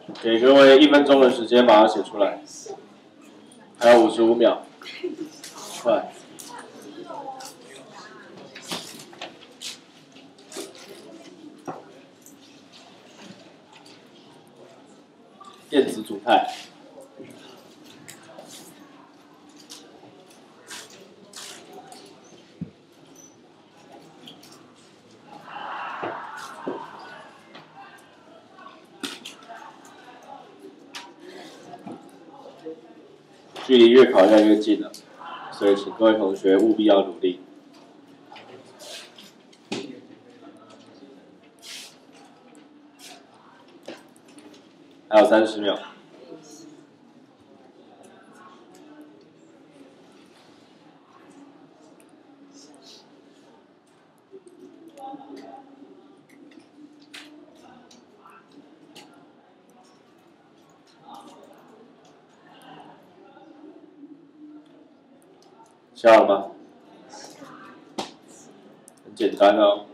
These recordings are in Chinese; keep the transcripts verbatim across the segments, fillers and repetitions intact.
给各位一分钟的时间把它写出来，还有五十五秒，快。电子组态。距离月考越来越近了，所以请各位同学务必要努力。还有三十秒。笑了吗？很简单哦。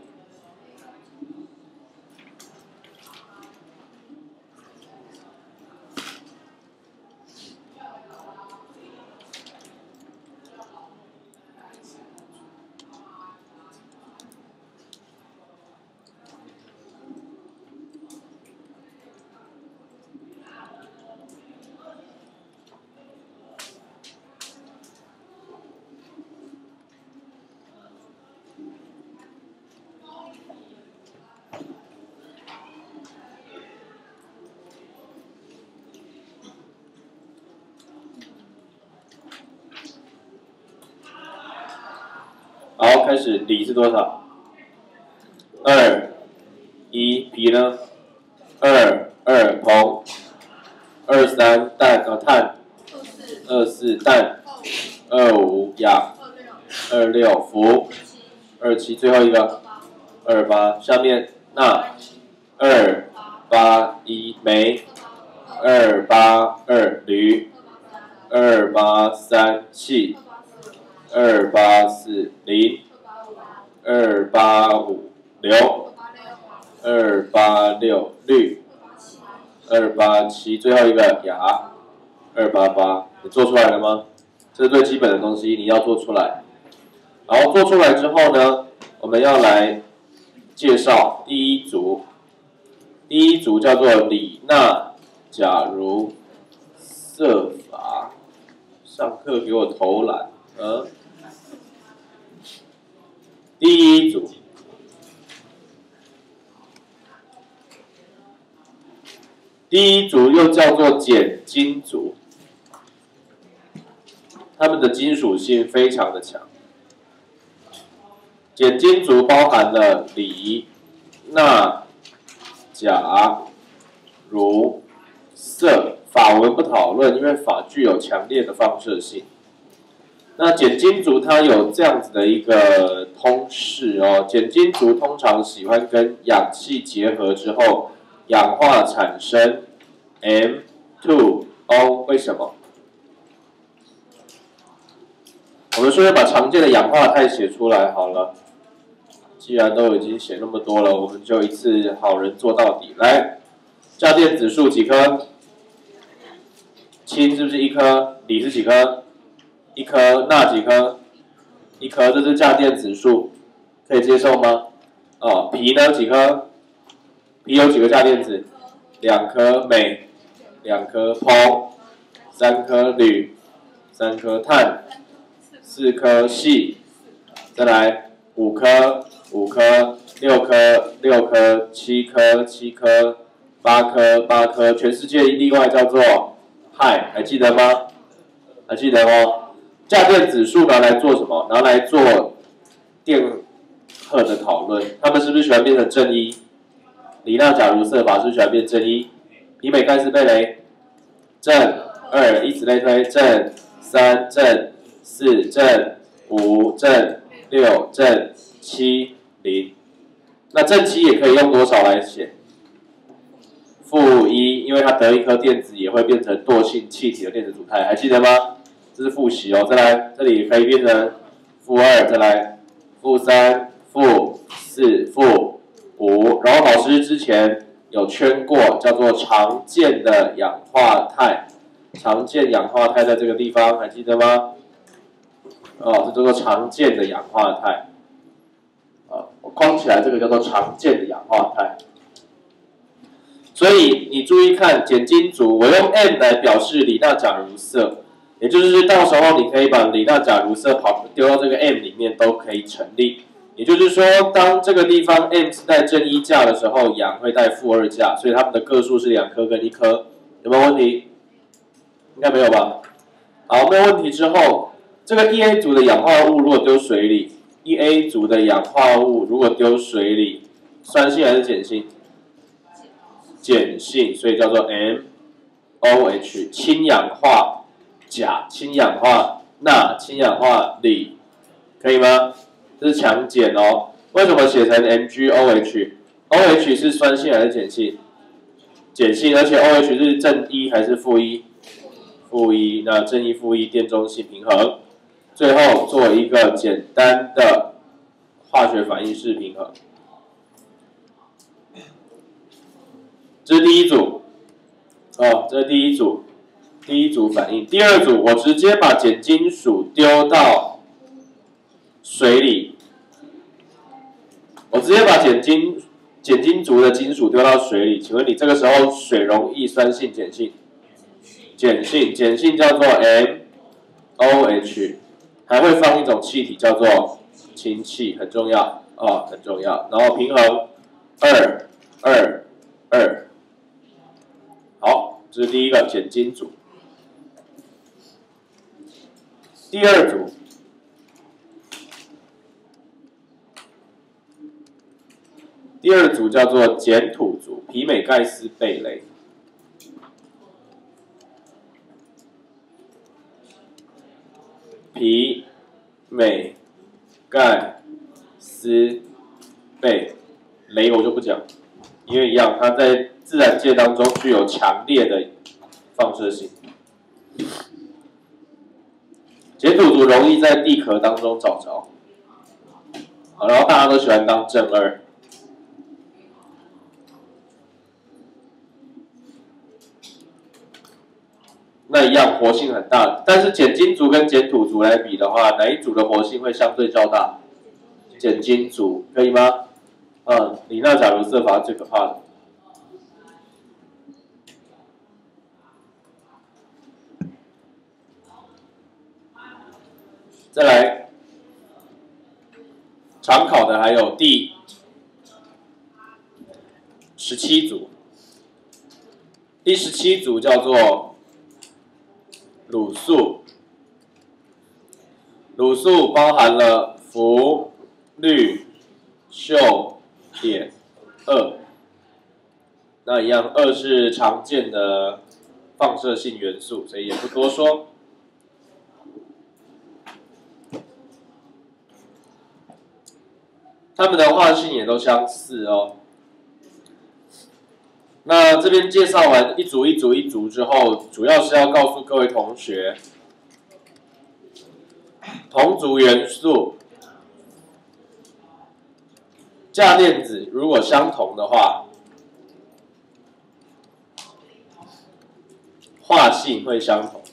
好，开始，锂是多少？二，一，铍呢？二，二，硼，二三，氮呃碳，二四，氮，二五，氧，二六，氟，二七，最后一个，二八，下面钠，二八一，镁，二八二，铝，二八三，气。二八四磷，二八五硫，二八六氯，二八七最后一个氩，二八八，你做出来了吗？这是最基本的东西，你要做出来。然后做出来之后呢，我们要来介绍第一组，第一组叫做锂钠钾铷铯钯。上课给我偷懒，嗯。第一组，第一组又叫做碱金组，它们的金属性非常的强。碱金组包含了锂、钠、钾、铷、铯，法文不讨论，因为法具有强烈的放射性。那碱金族它有这样子的一个通式哦，碱金族通常喜欢跟氧气结合之后氧化产生 M 二 O， 为什么？我们顺便把常见的氧化态写出来好了。既然都已经写那么多了，我们就一次好人做到底。来，价电子数几颗？氢是不是一颗？锂是几颗？一颗，钠几颗？一颗，这是价电子数，可以接受吗？哦，铍呢几颗？铍有几个价电子？两颗镁，两颗硼，三颗铝，三颗碳，四颗硒，再来五颗，五颗，六颗，六颗，七颗，七颗，八颗，八颗，全世界例外叫做氦，还记得吗？还记得哦？价电子数拿来做什么？拿来做电荷的讨论。他们是不是喜欢变成正一？锂钠钾铷铯钯是不是喜欢变正一？铍镁钙铯钡镭正二，以此类推，正三，正四，正五，正六，正七，零。那正七也可以用多少来写？负一，因为它得一颗电子也会变成惰性气体的电子组态，还记得吗？这是复习哦，再来，这里可以变成负二，再来负三、负四、负五。然后老师之前有圈过，叫做常见的氧化态。常见氧化态在这个地方，还记得吗？哦，这叫做常见的氧化态。啊，我框起来，这个叫做常见的氧化态。所以你注意看碱金族，我用 M 来表示李娜钾如色，也就是到时候你可以把李娜钾如色跑丢到这个 M 里面都可以成立。也就是说，当这个地方 M 是带正一价的时候，氧会带负二价，所以它们的个数是两颗跟一颗，有没有问题？应该没有吧？好，没有问题之后，这个 E A 族的氧化物如果丢水里 ，E A 族的氧化物如果丢水里，酸性还是碱性？碱性，所以叫做 M O H， 氢氧化钾、氢氧化钠、氢氧化锂，可以吗？这是强碱哦。为什么写成 M G O H？O H 是酸性还是碱性？碱性，而且 O H 是正一还是负一？负一，那正一负一电中性平衡。最后做一个简单的化学反应式平衡。这是第一组，哦，这是第一组，第一组反应。第二组，我直接把碱金属丢到水里，我直接把碱金碱金族的金属丢到水里。请问你这个时候水溶液酸性碱性？碱性，碱性叫做 M O H， 还会放一种气体叫做氢气，很重要哦，很重要。然后平衡二二二。好，这是第一个碱金组。第二组，第二组叫做碱土组，皮美盖斯贝雷。皮美盖斯贝雷我就不讲，因为一样，它在自然界当中具有强烈的放射性。碱土族容易在地壳当中找着，好，然后大家都喜欢当正二。那一样活性很大，但是碱金族跟碱土族来比的话，哪一组的活性会相对较大？碱金族，可以吗？嗯，李娜钾如色法最可怕的。再来，常考的还有第十七组，第十七组叫做卤素，卤素包含了氟、氯、溴、碘、铬，那一样，铬是常见的放射性元素，所以也不多说。它们的化性也都相似哦。那这边介绍完一组一组一组之后，主要是要告诉各位同学，同族元素价电子如果相同的话，化性会相同。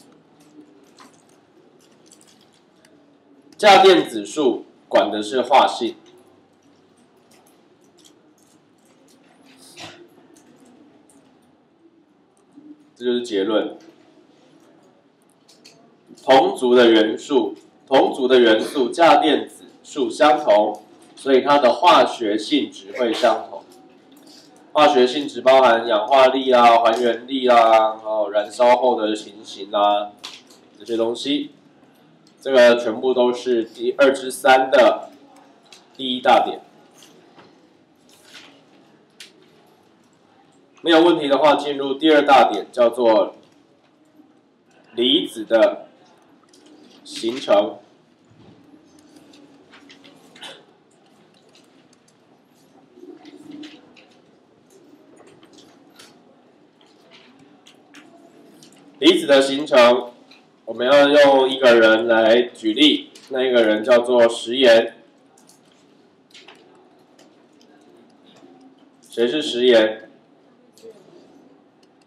价电子数管的是化性。这就是结论。同族的元素，同族的元素价电子数相同，所以它的化学性质会相同。化学性质包含氧化力啊、还原力啊、哦燃烧后的情形啊这些东西。这个全部都是第二之三的第一大点。没有问题的话，进入第二大点，叫做离子的形成。离子的形成，我们要用一个人来举例，那一个人叫做食盐。谁是食盐？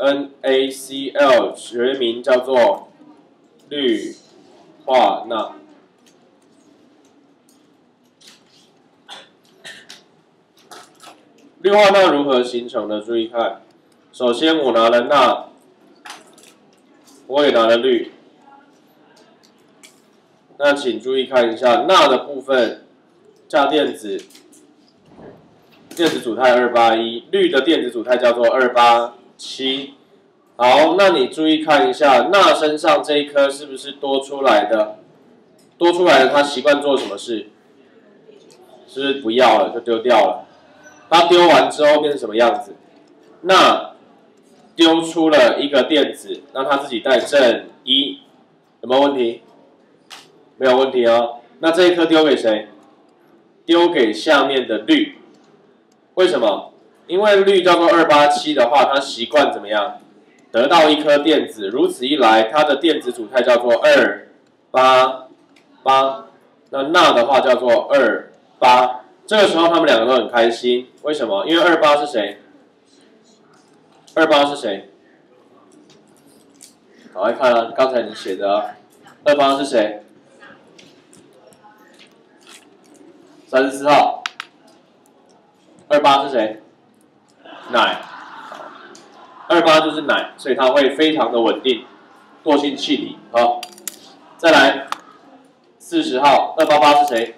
NaCl 学名叫做氯化钠。氯化钠如何形成的？注意看，首先我拿了钠，我也拿了氯。那请注意看一下，钠的部分价电子，电子组态二八一，氯的电子组态叫做二八七。好，那你注意看一下，钠身上这一颗是不是多出来的？多出来的，它习惯做什么事？是不是不要了就丢掉了？它丢完之后变成什么样子？钠丢出了一个电子，让它自己带正一，有没有问题？没有问题哦。那这一颗丢给谁？丢给下面的氯。为什么？因为氯叫做二八七的话，它习惯怎么样？得到一颗电子，如此一来，它的电子组态叫做二八八。那钠的话叫做二八。这个时候他们两个都很开心，为什么？因为二八是谁？二八是谁？好，来看啊，刚才你写的、啊，二八是谁？三十四号。二八是谁？氖。二八就是氖，所以它会非常的稳定，惰性气体。好，再来四十号，二八八是谁？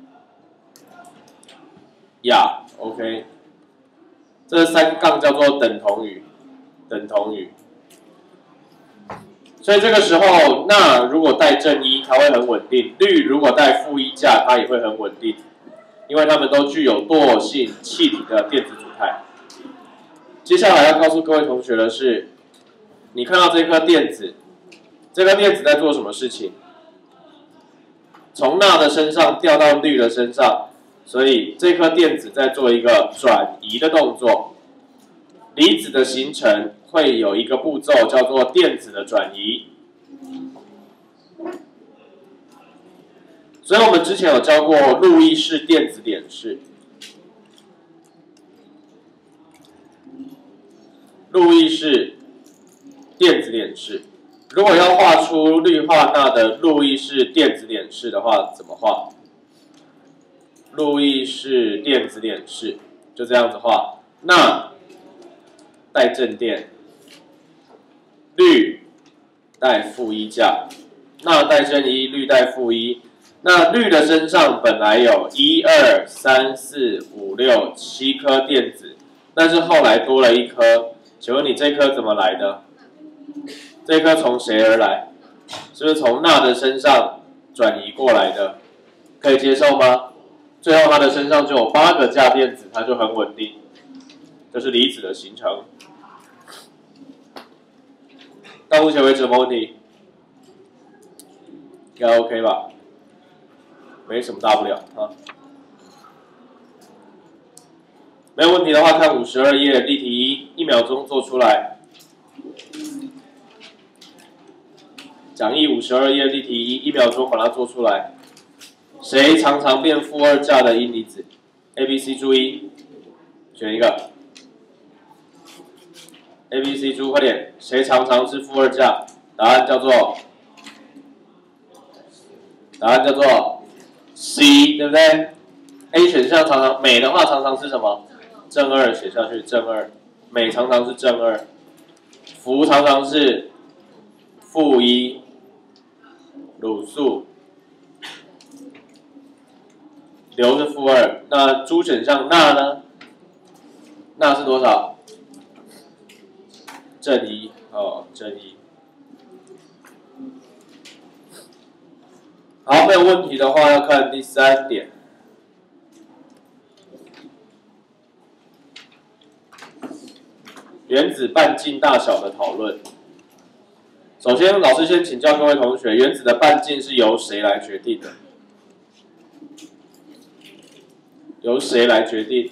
氩 ，OK， 这三杠叫做等同于，等同于。所以这个时候，钠如果带正一，它会很稳定；氯如果带负一价，它也会很稳定，因为它们都具有惰性气体的电子组态。接下来要告诉各位同学的是，你看到这颗电子，这颗电子在做什么事情？从钠的身上掉到氯的身上。所以这颗电子在做一个转移的动作，离子的形成会有一个步骤叫做电子的转移。所以我们之前有教过路易氏电子点式，路易氏电子点式。如果要画出氯化钠的路易氏电子点式的话，怎么画？路易氏电子点式就这样子画，钠带正电，氯带负一价，钠带正一，氯带负一。那氯的身上本来有一二三四五六七颗电子，但是后来多了一颗，请问你这颗怎么来的？这颗从谁而来？是不是从钠的身上转移过来的？可以接受吗？最后它的身上就有八个价电子，它就很稳定，这是离子的形成。到目前为止有没有问题？应该 OK 吧？没什么大不了啊。没有问题的话，看五十二页例题一，一秒钟做出来。讲义五十二页例题一，一秒钟把它做出来。谁常常变负二价的阴离子 ？A、B、C 注意，选一个。A、B、C 注，快点，谁常常是负二价？答案叫做，答案叫做 C， 对不对 ？A 选项常常镁的话常常是什么？正二，写下去正二。镁常常是正二，氟常常是负一，卤素。硫是负二，那猪选项钠呢？钠是多少？正一哦，正一。好，没有问题的话，要看第三点。原子半径大小的讨论。首先，老师先请教各位同学，原子的半径是由谁来决定的？由谁来决定？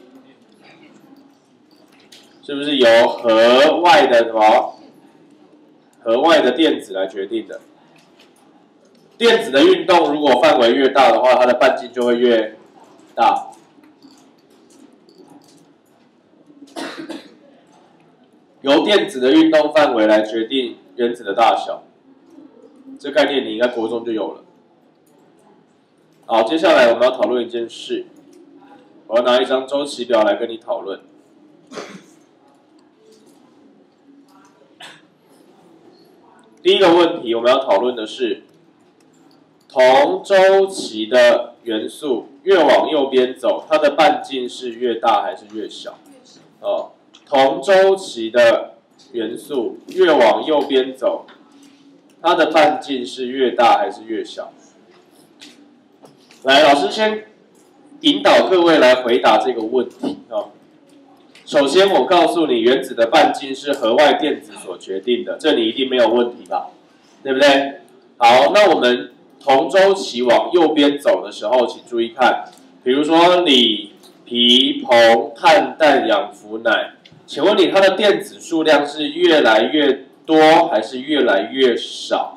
是不是由核外的什么？核外的电子来决定的？电子的运动如果范围越大的话，它的半径就会越大。 由电子的运动范围来决定原子的大小。这概念你应该国中就有了。好，接下来我们要讨论一件事，我要拿一张周期表来跟你讨论。第一个问题，我们要讨论的是同周期的元素越往右边走，它的半径是越大还是越小？哦，同周期的元素越往右边走，它的半径是越大还是越小？来，老师先引导各位来回答这个问题啊。首先，我告诉你，原子的半径是核外电子所决定的，这你一定没有问题吧？对不对？好，那我们同周期往右边走的时候，请注意看，比如说锂、铍、硼、碳、氮、氧、氟、氖，请问你它的电子数量是越来越多还是越来越少？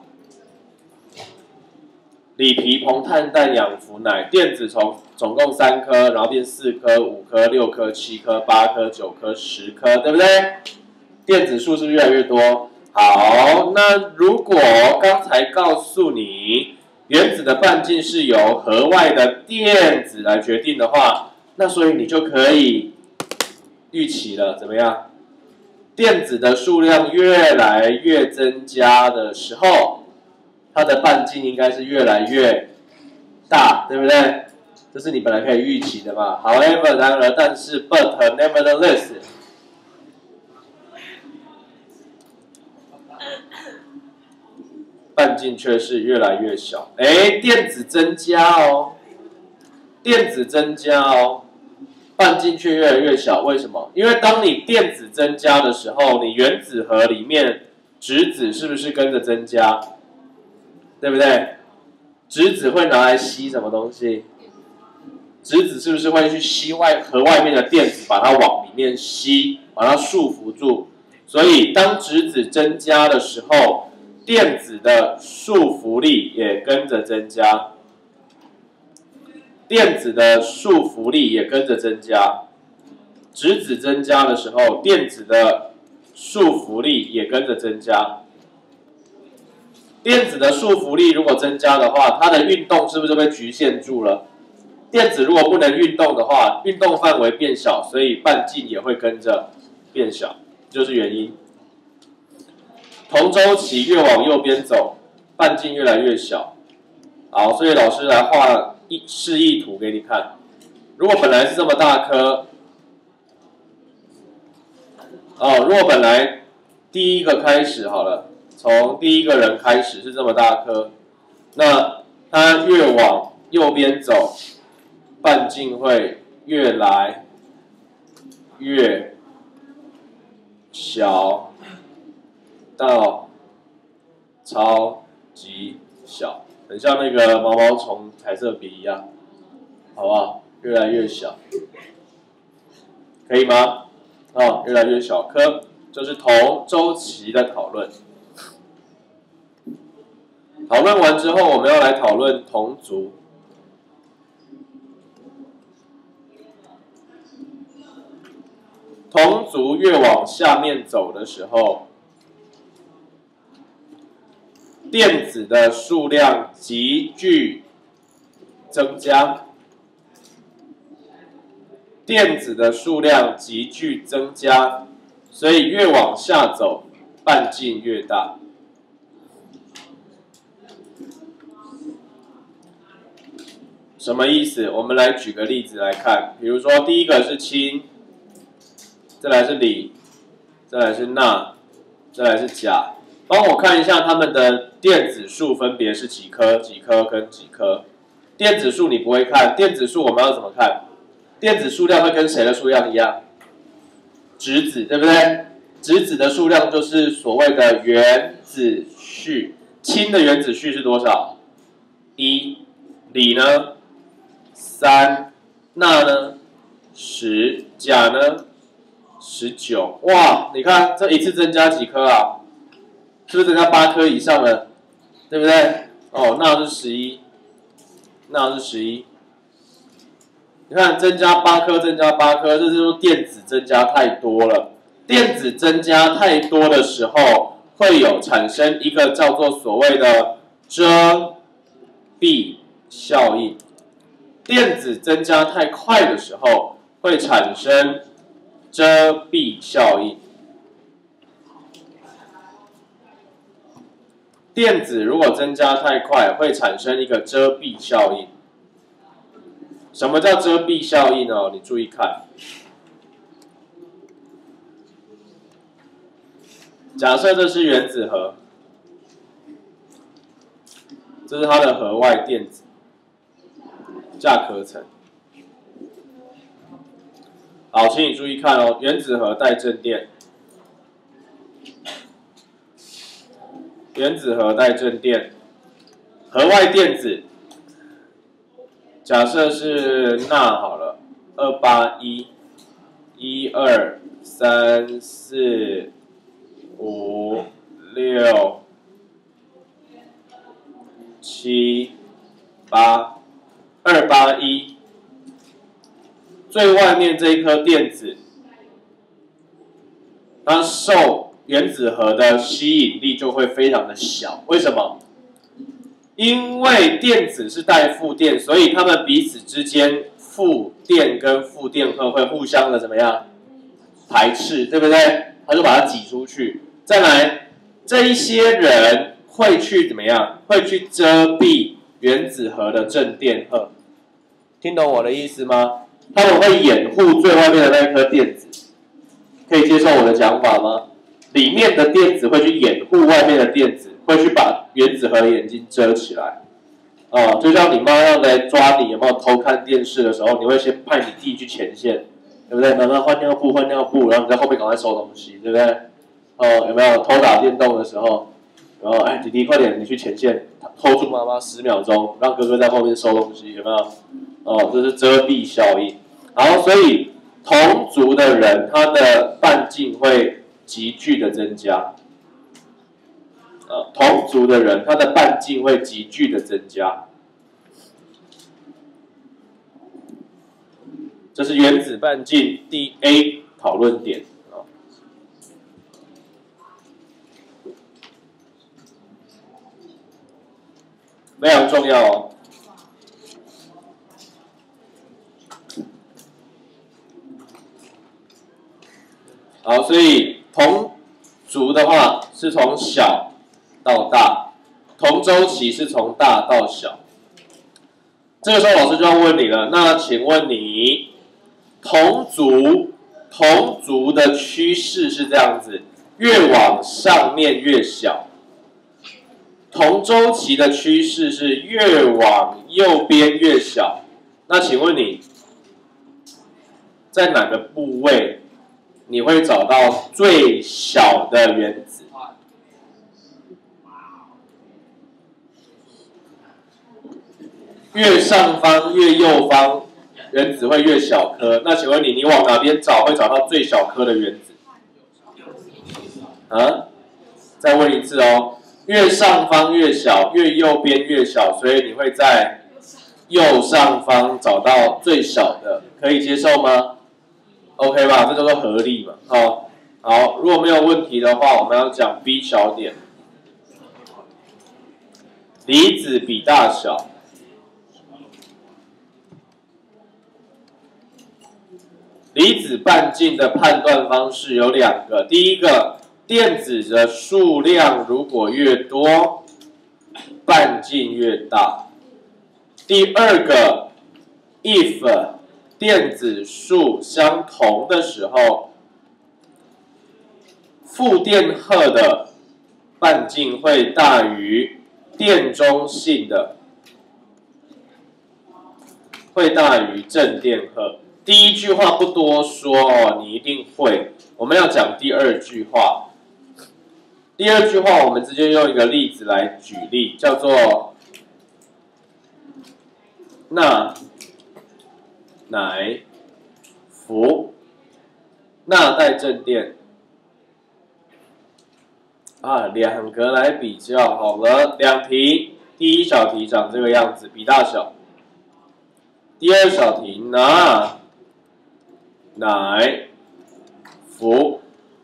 锂、铍、硼、碳、氮、氧、氟、氖，电子从总共三颗，然后变四颗、五颗、六颗、七颗、八颗、九颗、十颗，对不对？电子数是不是越来越多？好，那如果刚才告诉你原子的半径是由核外的电子来决定的话，那所以你就可以预期了，怎么样？电子的数量越来越增加的时候，它的半径应该是越来越大，对不对？这是你本来可以预期的嘛。However， 然而，但是 ，but nevertheless， 半径却是越来越小。哎，电子增加哦，电子增加哦，半径却越来越小。为什么？因为当你电子增加的时候，你原子核里面质子是不是跟着增加？对不对？质子会拿来吸什么东西？质子是不是会去吸外核外面的电子，把它往里面吸，把它束缚住？所以当质子增加的时候，电子的束缚力也跟着增加。电子的束缚力也跟着增加。质子增加的时候，电子的束缚力也跟着增加。电子的束缚力如果增加的话，它的运动是不是被局限住了？电子如果不能运动的话，运动范围变小，所以半径也会跟着变小，就是原因。同周期越往右边走，半径越来越小。好，所以老师来画一示意图给你看。如果本来是这么大颗，哦，如果本来第一个开始好了。从第一个人开始是这么大颗，那它越往右边走，半径会越来越小到超级小，很像那个毛毛虫彩色笔一样，好不好？越来越小，可以吗？哦，越来越小颗，这是同周期的讨论。讨论完之后，我们要来讨论同族。同族越往下面走的时候，电子的数量急剧增加。电子的数量急剧增加，所以越往下走，半径越大。什么意思？我们来举个例子来看，比如说第一个是氢，再来是锂，再来是钠，再来是钾。帮我看一下它们的电子数分别是几颗、几颗跟几颗。电子数你不会看，电子数我们要怎么看？电子数量会跟谁的数量一样？质子，对不对？质子的数量就是所谓的原子序。氢的原子序是多少？一。锂呢？三，钠呢？十，钾呢？十九。哇，你看这一次增加几颗啊？是不是增加八颗以上了？对不对？哦，钠是十一，钠是十一。你看增加八颗，增加八颗，这就是说电子增加太多了。 电子增加太多的时候，会有产生一个叫做所谓的遮蔽效应。电子增加太快的时候，会产生遮蔽效应。电子如果增加太快，会产生一个遮蔽效应。什么叫遮蔽效应呢？你注意看。假设这是原子核，这是它的核外电子价壳层。好，请你注意看哦，原子核带正电，原子核带正电，核外电子，假设是钠好了，二八一，一二三四。五六七八二八一，最外面这一颗电子，它受原子核的吸引力就会非常的小。为什么？因为电子是带负电，所以它们彼此之间负电跟负电荷会互相的怎么样排斥，对不对？它就把它挤出去。再来，这一些人会去怎么样？会去遮蔽原子核的正电荷，听懂我的意思吗？他们会掩护最外面的那颗电子，可以接受我的讲法吗？里面的电子会去掩护外面的电子，会去把原子核的眼睛遮起来。哦，就像你妈要来抓你有没有偷看电视的时候，你会先派你弟去前线。对不对？妈妈换尿布，换尿布，然后你在后面赶快收东西，对不对？哦，有没有偷打电动的时候？然后哎，弟弟快点，你去前线偷住妈妈十秒钟，让哥哥在后面收东西，有没有？哦，这是遮蔽效应。好，所以同族的人，他的半径会急剧的增加。呃，同族的人，他的半径会急剧的增加。这是原子半径第 A 讨论点啊，非常重要哦。好，所以同族的话是从小到大，同周期是从大到小。这个时候老师就要问你了，那请问你？同族同族的趋势是这样子，越往上面越小。同周期的趋势是越往右边越小。那请问你，在哪个部位你会找到最小的原子？越上方越右方。原子会越小颗，那请问你，你往哪边找会找到最小颗的原子？啊？再问一次哦，越上方越小，越右边越小，所以你会在右上方找到最小的，可以接受吗 ？OK 吧，这叫做合力嘛。好，好，如果没有问题的话，我们要讲 B 小点，离子比大小。离子半径的判断方式有两个，第一个，电子的数量如果越多，半径越大；第二个 ，if 电子数相同的时候，负电荷的半径会大于电中性的，会大于正电荷。第一句话不多说哦，你一定会。我们要讲第二句话。第二句话，我们直接用一个例子来举例，叫做钠乃氟，钠带正电啊，两个来比较好了。两题，第一小题长这个样子，比大小。第二小题钠乃氟，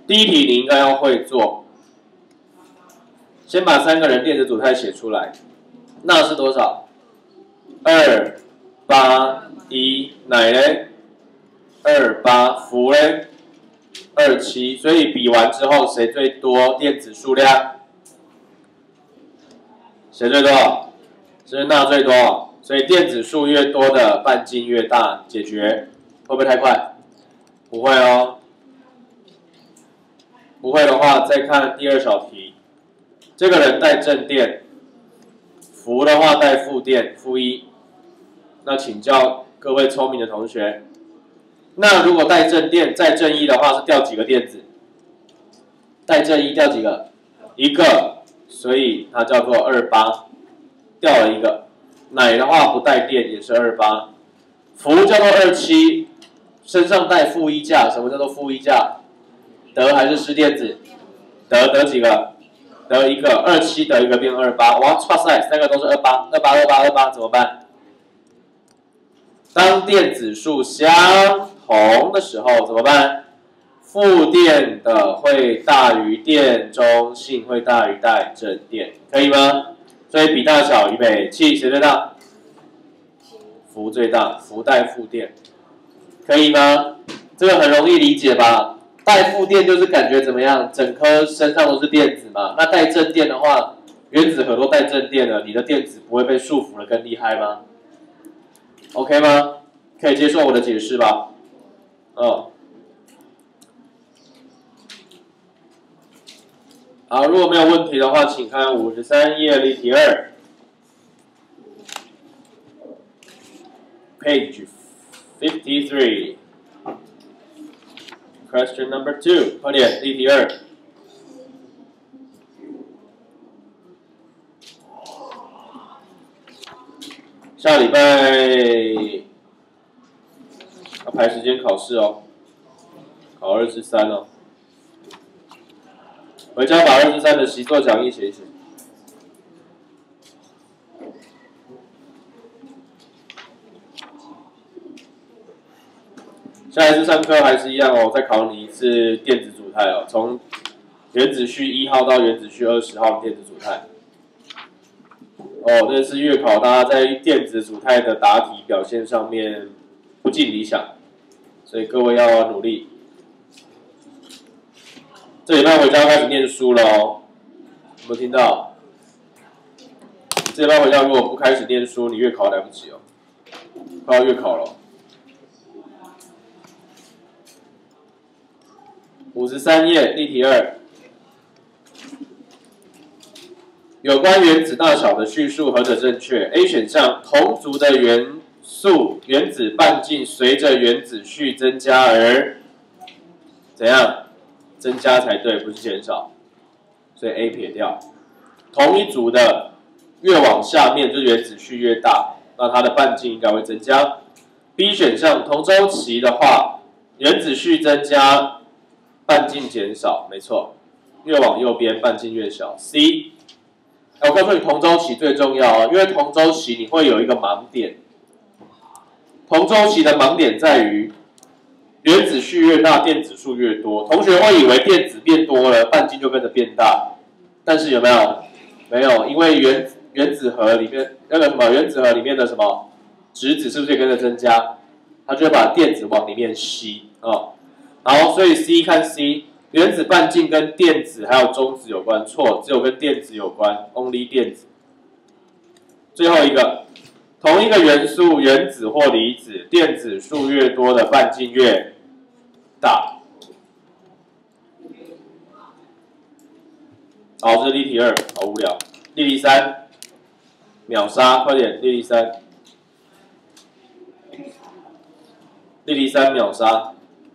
第一题你应该要会做，先把三个人电子组态写出来。钠是多少？二八一，奶嘞？二八，氟嘞？二七。所以比完之后，谁最多电子数量？谁最多？是钠最多，所以电子数越多的半径越大。解决会不会太快？不会哦。不会的话，再看第二小题。这个人带正电，氟的话带负电，负一。那请教各位聪明的同学，那如果带正电，再正一的话是掉几个电子？带正一掉几个？一个，所以它叫做二八，掉了一个。奶的话不带电也是二八，氟叫做二七，身上带负一价，什么叫做负一价？得还是失电子？得得几个？得一个，二七得一个变二八，哇，哇塞，三个都是二八，二八二八二八怎么办？当电子数相同的时候怎么办？负电的会大于电中性会大于带正电，可以吗？所以比大小，预备起，谁最大？氟最大，氟带负电，可以吗？这个很容易理解吧？带负电就是感觉怎么样？整颗身上都是电子嘛。那带正电的话，原子核都带正电了，你的电子不会被束缚的更厉害吗 ？OK 吗？可以接受我的解释吧？哦。好，如果没有问题的话，请看五十三页例题二 ，page fifty-three。Question number two， 快点，例题二。下礼拜要排时间考试哦，考二至三哦。回家把二至三的习作讲义写一写。下一次上课还是一样哦，再考你一次电子组态哦，从原子序一号到原子序二十号的电子组态。哦，这次月考大家在电子组态的答题表现上面不尽理想，所以各位要努力。这礼拜回家开始念书了哦，有没有听到？这礼拜回家如果不开始念书，你月考来不及哦，快要月考了。五十三页例题二，有关原子大小的叙述何者正确 ？A 选项，同族的元素原子半径随着原子序增加而怎样？增加才对，不是减少，所以 A 撇掉。同一组的越往下面，就原子序越大，那它的半径应该会增加。B 选项，同周期的话，原子序增加。半径减少，没错，越往右边半径越小。C， 我告诉你，同周期最重要哦，因为同周期你会有一个盲点。同周期的盲点在于，原子序越大，电子数越多。同学会以为电子变多了，半径就跟着变大，但是有没有？没有，因为原原子核里面那个什么，原子核里面的什么质子是不是也跟着增加？它就会把电子往里面吸啊。哦好，所以 C 看 C， 原子半径跟电子还有中子有关，错，只有跟电子有关 ，only 电子。最后一个，同一个元素原子或离子，电子数越多的半径越大。好，这是例题二，好无聊。例题三，秒杀，快点，例题三，例题三秒杀。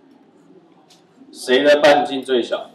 谁的半径最小？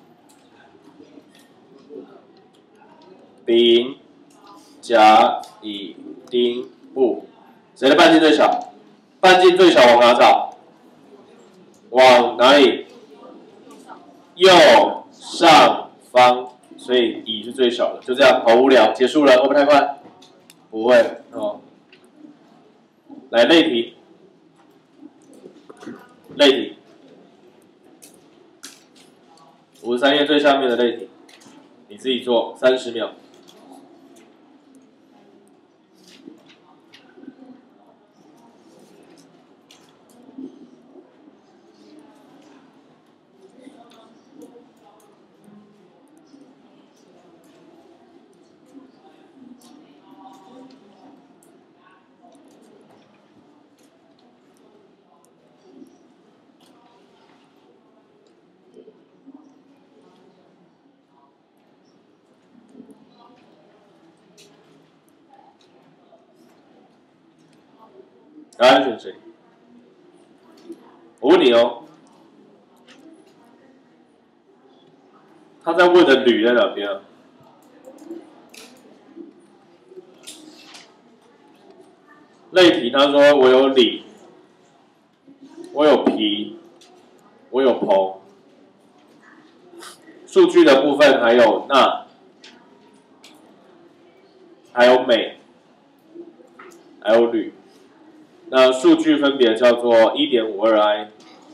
丙、甲、乙、丁、戊，谁的半径最小？半径最小往哪找？往哪里？右上方，所以乙是最小的。就这样，好无聊，结束了，会不会太快？不会哦。来类题，类题。 五十三页最下面的类题，你自己做，三十秒。答案选谁？我问你哦，他在问的铝在哪边啊？类题他说我有锂，我有铍，我有硼。数据的部分还有钠，还有镁，还有铝。那数据分别叫做 一点五二 I、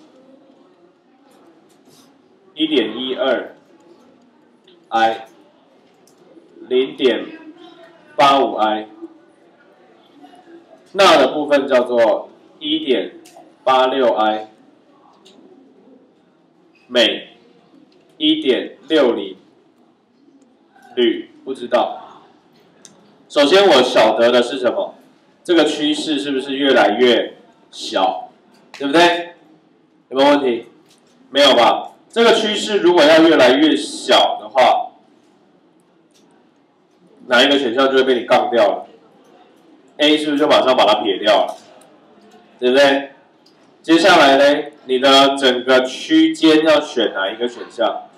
一点一二 I、零点八五 I。钠的部分叫做 一点八六 I， 镁 一点六零， 铝不知道。首先我晓得的是什么？这个趋势是不是越来越小？对不对？有没有问题？没有吧？这个趋势如果要越来越小的话，哪一个选项就会被你杠掉了 ？A 是不是就马上把它撇掉了？对不对？接下来呢，你的整个区间要选哪一个选项？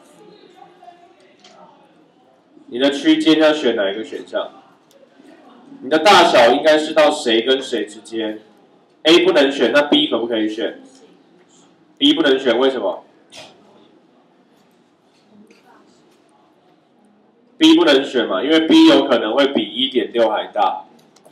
你的区间要选哪一个选项？你的大小应该是到谁跟谁之间 ？A 不能选，那 B 可不可以选 ？B 不能选，为什么 ？B 不能选嘛，因为 B 有可能会比 一点六 还大。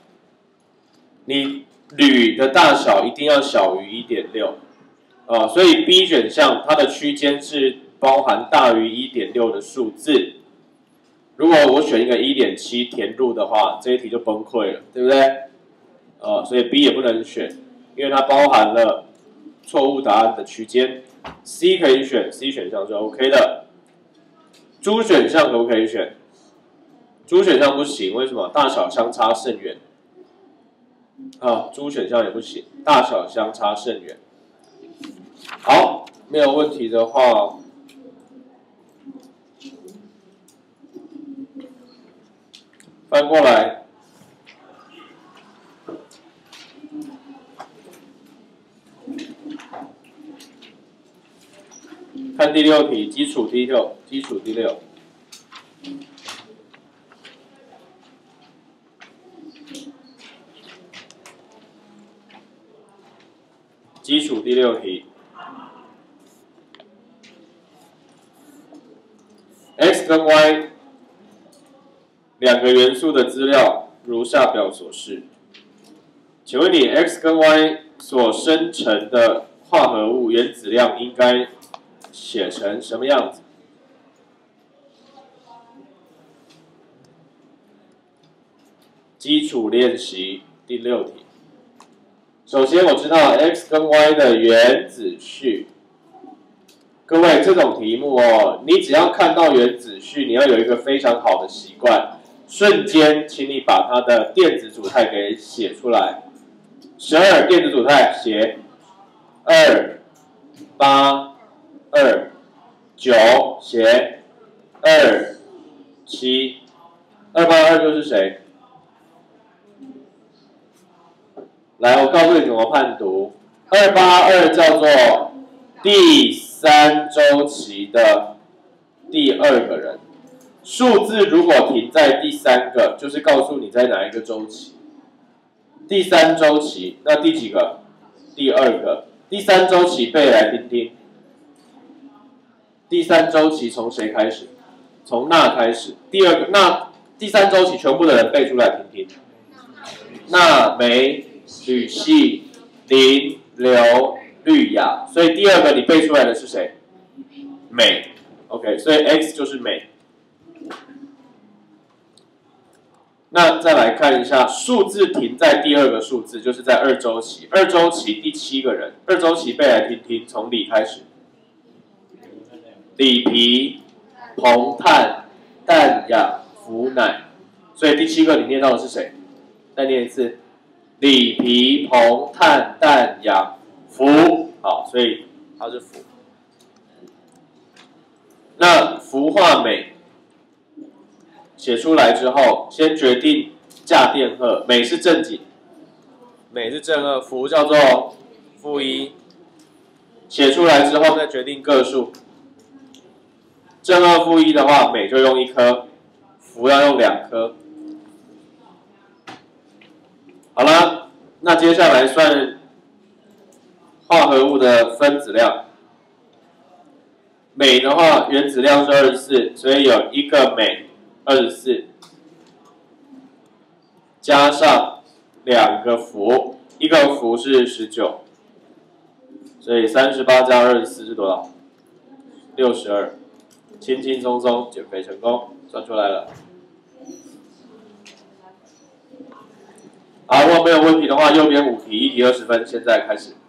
你铝的大小一定要小于 一点六， 啊，所以 B 选项它的区间是包含大于 一点六 的数字。如果我选一个 一点七 填入的话，这一题就崩溃了，对不对？呃，所以 B 也不能选，因为它包含了错误答案的区间。C 可以选 ，C 选项是 OK 的。猪选项可不可以选？猪选项不行，为什么？大小相差甚远。啊，猪选项也不行，大小相差甚远。好，没有问题的话。翻过来，看第六题，基础第六，基础第六。基础第六题 ，x 跟 y。两个元素的资料如下表所示，请问你 x 跟 y 所生成的化合物原子量应该写成什么样子？基础练习第六题。首先我知道 x 跟 y 的原子序，各位这种题目哦，你只要看到原子序，你要有一个非常好的习惯。瞬间，请你把它的电子组态给写出来。十二电子组态写二八二九写二七，二八二就是谁？来，我告诉你怎么判读。二八二叫做第三周期的第二个人。数字如果停在第三个，就是告诉你在哪一个周期。第三周期，那第几个？第二个。第三周期背来听听。第三周期从谁开始？从钠开始。第二个钠，第三周期全部的人背出来听听。钠、镁、铝、硒、磷、硫、氯、氩。所以第二个你背出来的是谁？镁。 OK， 所以 x 就是镁。那再来看一下，数字停在第二个数字，就是在二周期。二周期第七个人，二周期背来听听，从锂开始。锂、铍、硼、碳、氮、氧、氟、氖。所以第七个你念到的是谁？再念一次。锂、铍、硼、碳、氮、氧、氟。好，所以它是氟。那氟化镁写出来之后，先决定价电荷，镁是正极，镁是正二，氟叫做负一。写出来之后再决定个数，正二负一的话，镁就用一颗，氟要用两颗。好了，那接下来算化合物的分子量。镁的话，原子量是二十四，所以有一个镁二十四，加上两个氟，一个氟是十九，所以三十八加二十四是多少？六十二，轻轻松松减肥成功，算出来了。好，如果没有问题的话，右边五题，一题二十分，现在开始。